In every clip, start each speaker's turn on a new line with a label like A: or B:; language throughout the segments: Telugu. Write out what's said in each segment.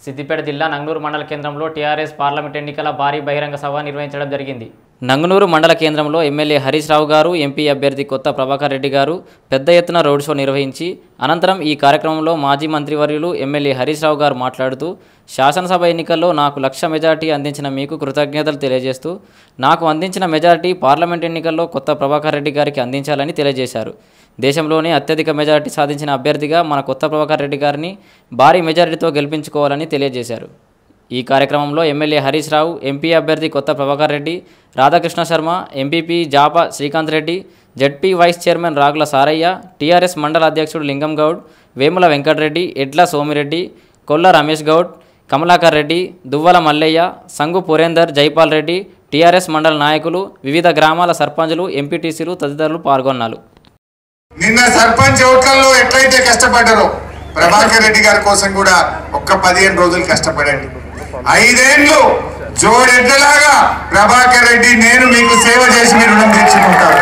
A: సిద్దిపేట జిల్లా నంగనూరు మండల కేంద్రంలో టీఆర్ఎస్ పార్లమెంట్ ఎన్నికల భారీ బహిరంగ సభ నిర్వహించడం జరిగింది. నంగనూరు మండల కేంద్రంలో ఎమ్మెల్యే హరీష్ రావు గారు, ఎంపీ అభ్యర్థి కొత్త ప్రభాకర్ రెడ్డి గారు పెద్ద ఎత్తున రోడ్ షో నిర్వహించి అనంతరం ఈ కార్యక్రమంలో మాజీ మంత్రివర్యులు ఎమ్మెల్యే హరీష్ రావు గారు మాట్లాడుతూ శాసనసభ ఎన్నికల్లో నాకు 1,00,000 మెజార్టీ అందించిన మీకు కృతజ్ఞతలు తెలియజేస్తూ నాకు అందించిన మెజార్టీ పార్లమెంట్ ఎన్నికల్లో కొత్త ప్రభాకర్ రెడ్డి గారికి అందించాలని తెలియజేశారు. దేశంలోనే అత్యధిక మెజార్టీ సాధించిన అభ్యర్థిగా మన కొత్త ప్రభాకర్ రెడ్డి గారిని భారీ మెజార్టీతో గెలిపించుకోవాలని తెలియజేశారు. ఈ కార్యక్రమంలో ఎమ్మెల్యే హరీష్ రావు, ఎంపీ అభ్యర్థి Kotha Prabhakar Reddy, Radhakrishna Sharma, MPP Japa Srikanth Reddy, ZP vice chairman Ragula Sarayya, TRS మండల అధ్యక్షుడు లింగం గౌడ్, వేముల వెంకటరెడ్డి, ఎడ్ల సోమిరెడ్డి, కొల్ల రమేష్ గౌడ్, కమలాకర్ రెడ్డి, దువ్వల మల్లయ్య, సంగు పురేందర్, జైపాల్ రెడ్డి, టీఆర్ఎస్ మండల నాయకులు, వివిధ గ్రామాల సర్పంచులు, ఎంపీటీసీలు తదితరులు పాల్గొన్నారు.
B: నిన్న సర్పంచ్ ఓట్లలో ఎట్లయితే కష్టపడ్డారో ప్రభాకర్ రెడ్డి గారి కోసం కూడా ఒక్క 15 రోజులు కష్టపడండి. 5 ఏళ్ళు జోడెడ్లలాగా ప్రభాకర్ రెడ్డి నేను మీకు సేవ చేసి మీరు రుణం తీర్చుకుంటారు.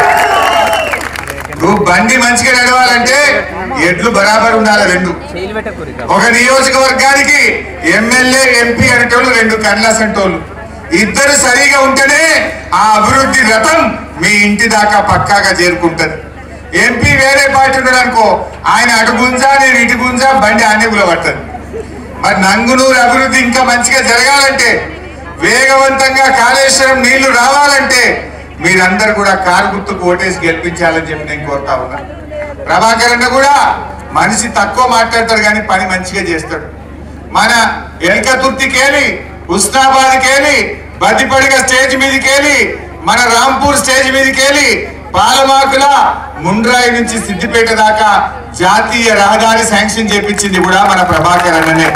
B: నువ్వు బండి మంచిగా నడవాలంటే ఎడ్లు బరాబర్ ఉండాలి. 2 ఒక నియోజకవర్గానికి ఎమ్మెల్యే, ఎంపీ అనేటోళ్ళు 2 కండ్లాసంటోళ్ళు, ఇద్దరు సరిగా ఉంటేనే ఆ అభివృద్ధి రథం మీ ఇంటి దాకా పక్కాగా చేరుకుంటది. ఎంపీ వేరే పార్టీ ఉన్నాడు అనుకో, ఆయన అటు గుంజా నేను ఇటు గుంజా, బండి ఆనేగులో పడుతుంది. మరి నంగునూరు అభివృద్ధి ఇంకా మంచిగా జరగాలంటే, వేగవంతంగా కాళేశ్వరం నీళ్లు రావాలంటే మీరందరూ కూడా కారు గుర్తుకు ఓటేసి గెలిపించాలని చెప్పి నేను కోరుతా ఉన్నా. ప్రభాకర్ అన్న కూడా మనిషి తక్కువ మాట్లాడతాడు కానీ పని మంచిగా చేస్తాడు. మన ఎల్కతుర్తికెళ్ళి, హుస్నాబాద్కెళ్ళి, బద్దిపడిగ స్టేజ్ మీదకెళ్ళి, మన రాంపూర్ స్టేజ్ మీదకెళ్ళి, పాలమాకుల ముండ్రాయి నుంచి సిద్దిపేట దాకా జాతీయ రహదారి శాంక్షన్ చేపించింది కూడా మన ప్రభాకర్ అన్ననే.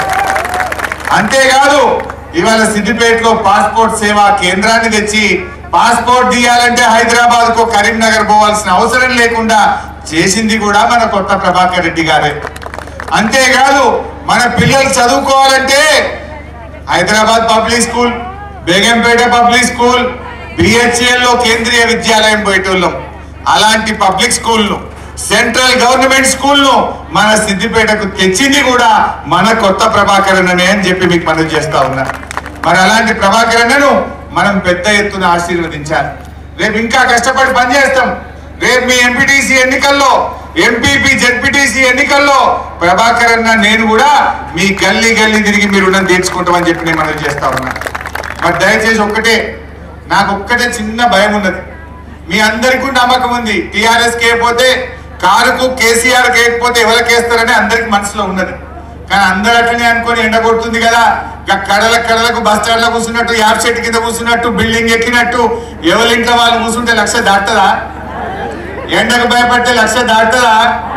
B: అంతేకాదు ఇవాళ సిద్దిపేటలో పాస్పోర్ట్ సేవా కేంద్రాన్ని తెచ్చి పాస్పోర్ట్ తీయాలంటే హైదరాబాద్ కో కరీంనగర్ పోవాల్సిన అవసరం లేకుండా చేసింది కూడా మన కొత్త ప్రభాకర్ రెడ్డి గారే. అంతేకాదు మన పిల్లలు చదువుకోవాలంటే Hyderabad public school, Begumpet public school, BHL లో కేంద్రీయ విద్యాలయం పోయేటోళ్ళం. అలాంటి పబ్లిక్ స్కూల్ను, సెంట్రల్ గవర్నమెంట్ స్కూల్ను మన సిద్దిపేటకు తెచ్చింది కూడా మన కొత్త ప్రభాకర్ అన్ననే అని చెప్పి మీకు మనవి చేస్తా ఉన్నా. మరి అలాంటి ప్రభాకర్ అన్నను మనం పెద్ద ఎత్తున ఆశీర్వదించాలి. రేపు ఇంకా కష్టపడి పనిచేస్తాం. రేపు మీ ఎంపీటీసీ ఎన్నికల్లో, ఎంపీపీ జెడ్పీటీసీ ఎన్నికల్లో ప్రభాకర్ అన్న నేను కూడా మీ గల్లీ గల్లీ తిరిగి మీరు రుణం తీర్చుకుంటామని చెప్పి నేను మనవి చేస్తా ఉన్నా. మరి దయచేసి నాకు ఒక్కటే చిన్న భయం ఉన్నది. మీ అందరికీ నమ్మకం ఉంది టీఆర్ఎస్ కేకపోతే కారుకు కేసీఆర్ కేకపోతే ఎవరికేస్తారని అందరికి మనసులో ఉన్నది. కానీ అందరూ అట్లనే అనుకొని ఎండగొడుతుంది కదా, కడలకు బస్ స్టాండ్ లో కూర్చున్నట్టు, యాప్ చెట్టు కింద కూర్చున్నట్టు, బిల్డింగ్ ఎక్కినట్టు ఎవరింట్లో వాళ్ళు కూర్చుంటే 1,00,000 దాటుతుందా? ఎండకు భయపడితే 1,00,000 దాటుతుందా?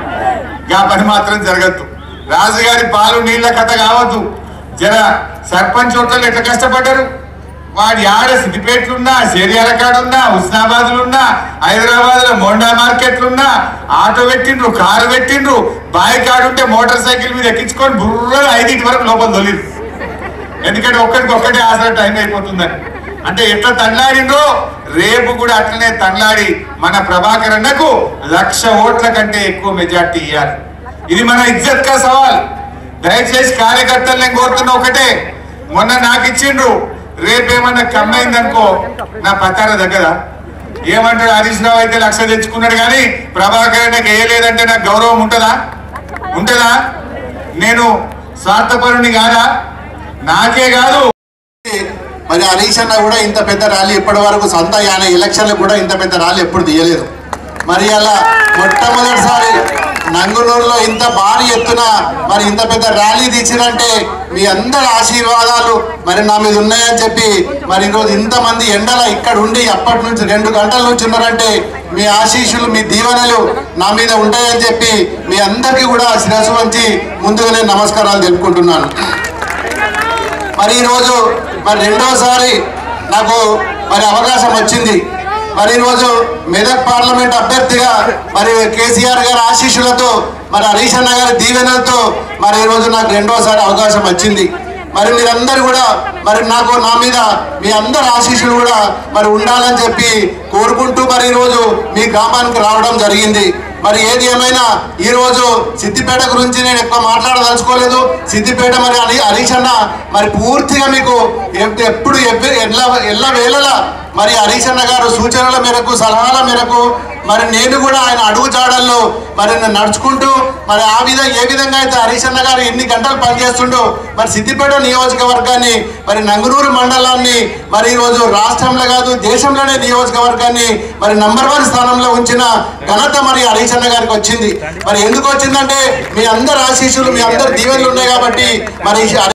B: ఆ పని మాత్రం జరగద్దు. రాజుగారి పాలు నీళ్ల కథ కావద్దు. జర సర్పంచ్ ఓట్లలో ఎట్లా కష్టపడ్డారు, వాడి ఆడ సిద్దిపేటలున్నా, సేరియాల కాడున్నా, హుస్నాబాద్లున్నా, హైదరాబాద్ లో మోండా మార్కెట్లున్నా ఆటో పెట్టిండ్రు, కారు పెట్టిండ్రు, బాయి కాడుంటే మోటార్ సైకిల్ మీద ఎక్కించుకొని బుర్ర 5 వరకు లోపల తొలిరు. ఎందుకంటే ఒక్కటే ఆసరా టైం అయిపోతుందని. అంటే ఎట్లా తన్లాడిండ్రో రేపు కూడా అట్లనే తన్లాడి మన ప్రభాకర్ అన్నకు 1,00,000 ఓట్ల కంటే ఎక్కువ మెజార్టీ ఇవ్వాలి. ఇది మన ఇజ్జత్ కా సవాల్. దయచేసి కార్యకర్తలు నేను కోరుతున్నా ఒకటే, మొన్న నాకు ఇచ్చిండ్రు, రేపేమన్నా కమ్మైందనుకో నా పతార దగ్గర ఏమంటాడు, హరీష్ రావు అయితే 1,00,000 తెచ్చుకున్నాడు కానీ ప్రభాకర్ అన్నకి వేయలేదంటే నాకు గౌరవం ఉంటుందా? నేను స్వార్థపరుని కాదా? నాకే కాదు.
C: మరి హరీష్ అన్న కూడా ఇంత పెద్ద ర్యాలీ ఇప్పటి వరకు సొంత ఆయన ఎలక్షన్లు కూడా ఇంత పెద్ద ర్యాలీ ఎప్పుడు తీయలేదు. మరి అలా మొట్టమొదటిసారి నంగునూరులో ఇంత భారీ ఎత్తున మరి ఇంత పెద్ద ర్యాలీ తీసినంటే మీ అందరి ఆశీర్వాదాలు మరి నా మీద ఉన్నాయని చెప్పి, మరి ఈరోజు ఇంతమంది ఎండల ఇక్కడ ఉండి అప్పటి నుంచి 2 గంటల నుంచి ఉన్నారంటే మీ ఆశీస్సులు, మీ దీవెనలు నా మీద ఉంటాయని చెప్పి మీ అందరికీ కూడా శిరస్సు వంచి ముందుగానే నమస్కారాలు తెలుపుకుంటున్నాను. మరి ఈరోజు మరి 2వసారి నాకు మరి అవకాశం వచ్చింది. మరి ఈరోజు మెదక్ పార్లమెంట్ అభ్యర్థిగా మరి కేసీఆర్ గారి ఆశీస్సులతో, మరి హరీష్ అన్న గారి దీవెనలతో మరి ఈరోజు నాకు 2వసారి అవకాశం వచ్చింది. మరి మీరందరూ కూడా మరి నా మీద మీ అందరి ఆశీస్సులు కూడా మరి ఉండాలని చెప్పి కోరుకుంటూ మరి ఈరోజు మీ గ్రామానికి రావడం జరిగింది. మరి ఏది ఏమైనా ఈరోజు సిద్దిపేట గురించి నేను ఎక్కువ మాట్లాడదలుచుకోలేదు. సిద్దిపేట మరి హరీష్ అన్న మరి పూర్తిగా మీకు ఎప్పుడు ఎల్ల వేళలా మరి హరీష్ అన్న గారు సూచనల మేరకు సలహాల మేరకు మరి నేను కూడా ఆయన అడుగుజాడల్లో మరి నడుచుకుంటూ మరి ఏ విధంగా అయితే హరీష్ అన్న గారు ఎన్ని గంటలు పనిచేస్తుండో మరి సిద్దిపేట నియోజకవర్గాన్ని మరి నంగునూరు మండలాన్ని మరి ఈరోజు రాష్ట్రంలో కాదు దేశంలోనే నియోజకవర్గాన్ని మరి నంబర్ 1 స్థానంలో ఉంచిన ఘనత మరి హరీష్ అన్న గారికి వచ్చింది. మరి ఎందుకు వచ్చిందంటే మీ అందరి ఆశీస్సులు మీ అందరి దీవెనలు ఉన్నాయి కాబట్టి మరి